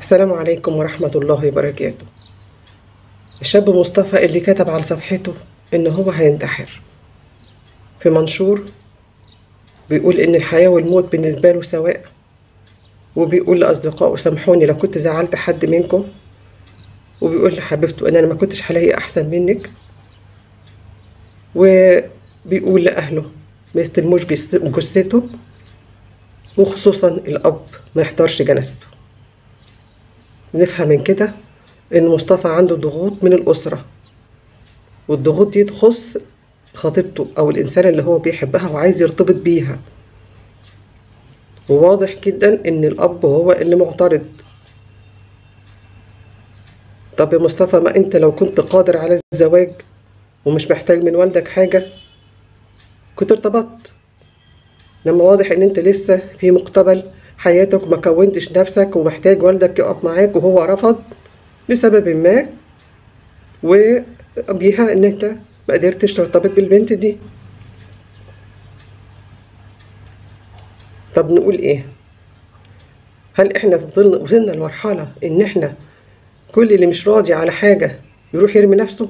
السلام عليكم ورحمة الله وبركاته. الشاب مصطفى اللي كتب على صفحته إن هو هينتحر في منشور بيقول إن الحياة والموت بالنسبة له سواء، وبيقول لأصدقائه سامحوني لو كنت زعلت حد منكم، وبيقول لحبيبته إن أنا ما كنتش هلاقي أحسن منك، وبيقول لأهله ما يستلموش جثته، وخصوصا الأب ما يحضرش جنازته. نفهم من كده إن مصطفى عنده ضغوط من الأسرة، والضغوط دي تخص خطيبته أو الإنسان اللي هو بيحبها وعايز يرتبط بيها، وواضح جدا إن الأب هو اللي معترض. طب يا مصطفى، ما أنت لو كنت قادر على الزواج ومش محتاج من والدك حاجة كنت ارتبطت، لما واضح إن أنت لسه في مقتبل حياتك وما كونتش نفسك ومحتاج والدك يقف معاك وهو رفض لسبب ما، وبيها إن أنت ما قدرتش ترتبط بالبنت دي. طب نقول إيه؟ هل إحنا وصلنا لمرحلة إن إحنا كل اللي مش راضي على حاجة يروح يرمي نفسه،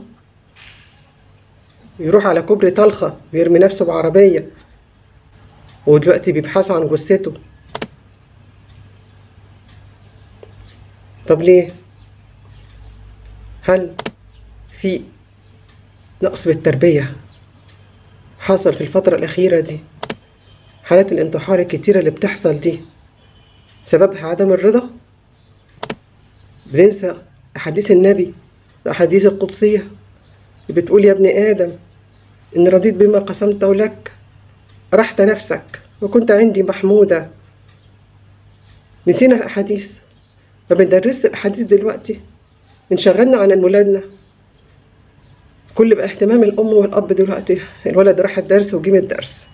يروح على كوبري طلخة ويرمي نفسه بعربية، ودلوقتي بيبحثوا عن جثته؟ طب ليه؟ هل في نقص بالتربية حصل في الفترة الأخيرة دي؟ حالات الانتحار الكتيرة اللي بتحصل دي سببها عدم الرضا؟ بننسى أحاديث النبي، الأحاديث القدسية اللي بتقول يا ابن آدم إن رضيت بما قسمته لك رحت نفسك وكنت عندي محمودة. نسينا الأحاديث، ما بندرسش الأحاديث دلوقتي، انشغلنا عن ولادنا. كل بقى اهتمام الأم والأب دلوقتي الولد راح الدرس وجي من الدرس،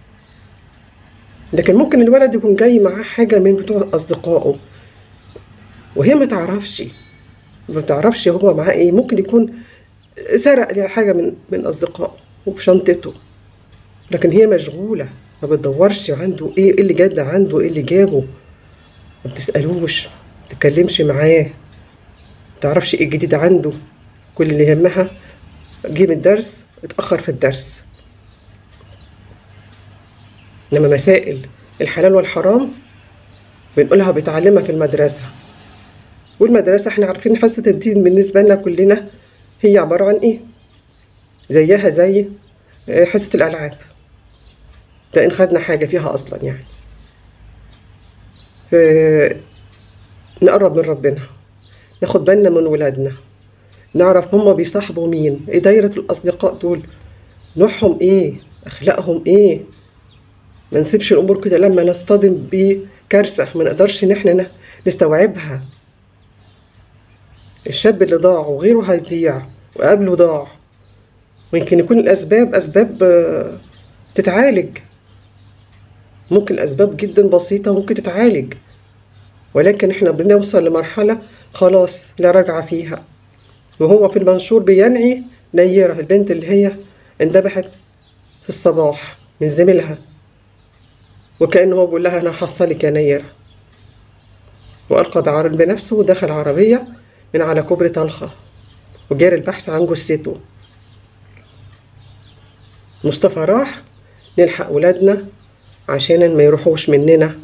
لكن ممكن الولد يكون جاي معاه حاجة من بتوع أصدقائه وهي ما تعرفش هو معاه ايه. ممكن يكون سرق حاجة من أصدقائه وفي شنطته، لكن هي مشغولة ما بتدورش عنده ايه اللي جد عنده، ايه اللي جابه، ما بتسألوش، ما بتتكلمش معاه، ما تعرفش ايه الجديد عنده. كل اللي يهمها جه من الدرس اتأخر في الدرس. انما مسائل الحلال والحرام بنقولها بتعلمها في المدرسة، والمدرسة احنا عارفين حصة الدين بالنسبة لنا كلنا هي عبارة عن ايه؟ زيها زي حصة الألعاب، ده إن خدنا حاجة فيها أصلا يعني. نقرب من ربنا، ناخد بالنا من ولادنا، نعرف هما بيصاحبوا مين، ايه دايرة الأصدقاء دول، نوعهم ايه، أخلاقهم ايه. ما نسيبش الأمور كده لما نصطدم بكارثة ما نقدرش إن احنا نستوعبها. الشاب اللي ضاع وغيره هيضيع وقبله ضاع، ويمكن يكون الأسباب أسباب تتعالج، ممكن الأسباب جدا بسيطة ممكن تتعالج، ولكن احنا بنوصل لمرحلة خلاص لا رجعة فيها. وهو في المنشور بينعي نيرة البنت اللي هي اندبحت في الصباح من زميلها، وكأنه هو بيقول لها أنا هحصلك يا نيرة، وألقى بنفسه ودخل عربية من على كوبري طلخة وجاري البحث عن جثته. مصطفى راح نلحق ولادنا عشان ما يروحوش مننا،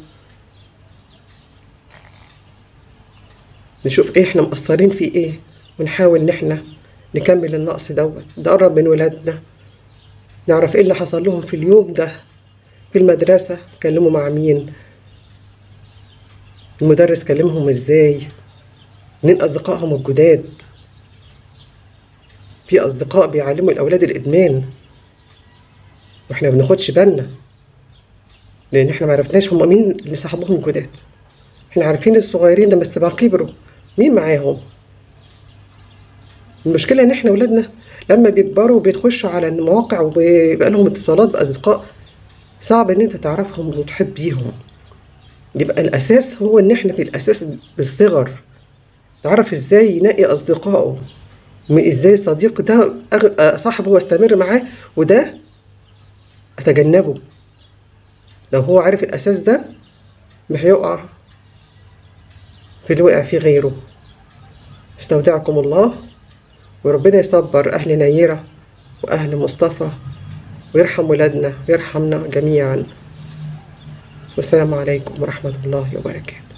نشوف ايه احنا مقصرين في ايه ونحاول ان احنا نكمل النقص دوت، نقرب من ولادنا، نعرف ايه اللي حصل لهم في اليوم ده في المدرسة، اتكلموا مع مين، المدرس كلمهم ازاي، مين اصدقائهم الجداد. في اصدقاء بيعلموا الاولاد الادمان واحنا ما بناخدش بالنا، لان احنا ما عرفناش هم مين اللي صاحبهم الجداد. احنا عارفين الصغيرين ده بس بقى كبروا مين معاهم. المشكلة ان احنا ولادنا لما بيكبروا بيتخشوا على المواقع وبيبقى لهم اتصالات باصدقاء صعب ان انت تعرفهم وتحب بيهم. يبقى الاساس هو ان احنا في الاساس بالصغر نعرف ازاي ينقي اصدقائه، ازاي الصديق ده صاحبه واستمر معاه، وده اتجنبه. لو هو عارف الاساس ده مش هيقع في اللي وقع فيه غيره. استودعكم الله، وربنا يصبر أهل نيرة وأهل مصطفى، ويرحم ولادنا ويرحمنا جميعا. والسلام عليكم ورحمة الله وبركاته.